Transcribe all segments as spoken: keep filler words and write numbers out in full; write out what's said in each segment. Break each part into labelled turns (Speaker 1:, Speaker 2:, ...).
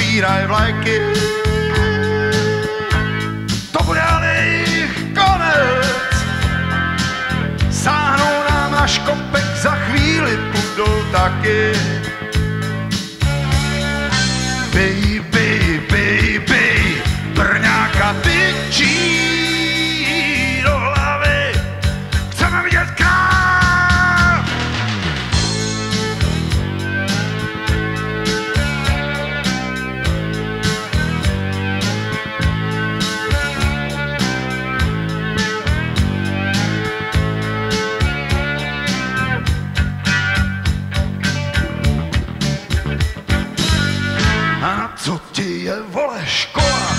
Speaker 1: sbíraj vlajky. To bude ale jejich konec. Sáhnou nám na škompek, za chvíli půjdou taky. Baby, baby, brňáka tyčí do hlavy. Chceme vidět král. A na co ti je, vole, škola?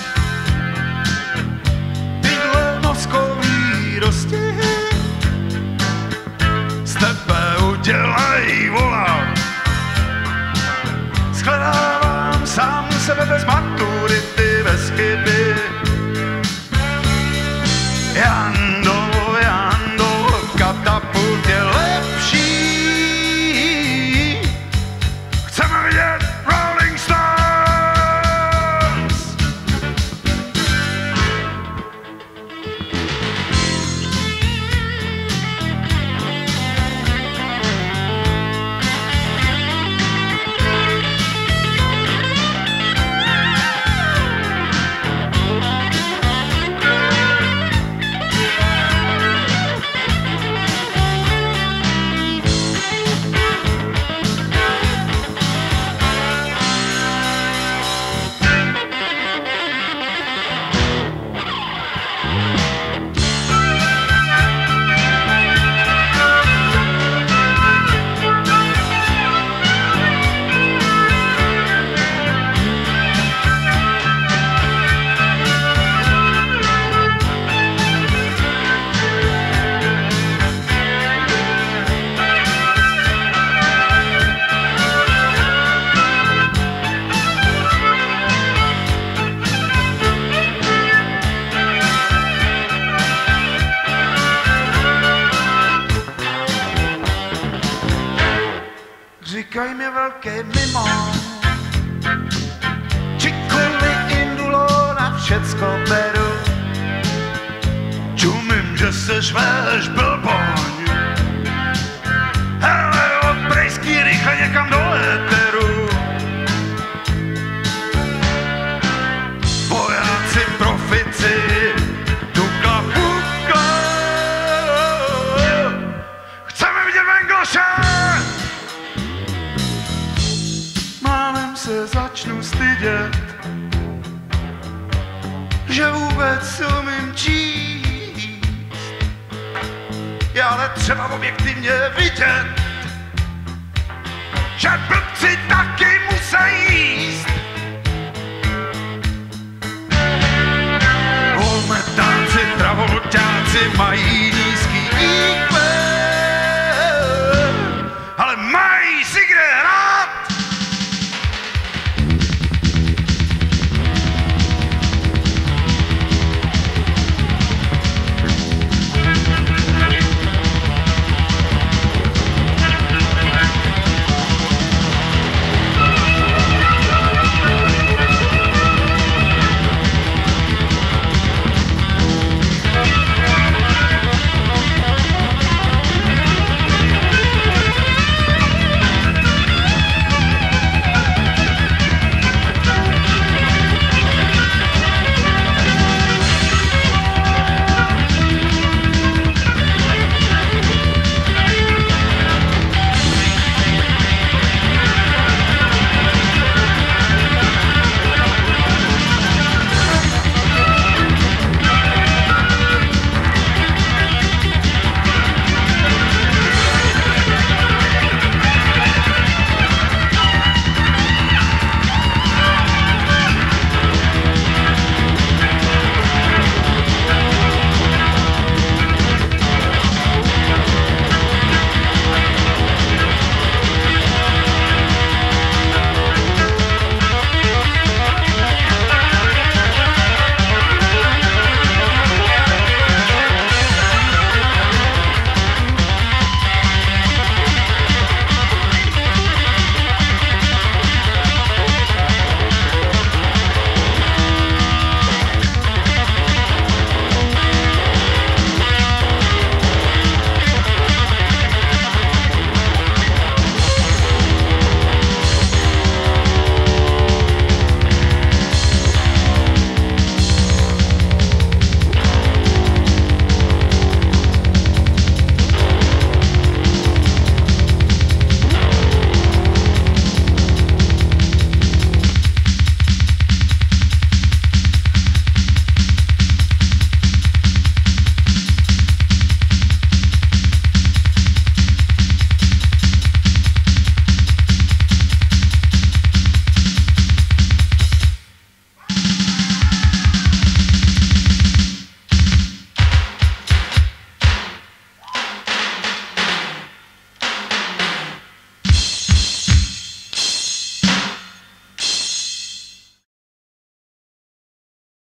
Speaker 1: Tyhle mozkový dostihy z tebe udělají vola. Shledávám sám sebe bez maturity, bez chyby. Jando, Jando, katapult je lepší. Chceme vidět Rolling Stones. Říkaj mi velký mimo, čikoli indulo na všecko beru. Čumím, že se žveš blboň, hele od prejský rychle někam do éteru. Vojáci, profici, tukla, pukla. Chceme vidět Vengloše! Málem se začnu stydět, že vůbec umím číst. Je ale třeba objektivně vidět, že blbý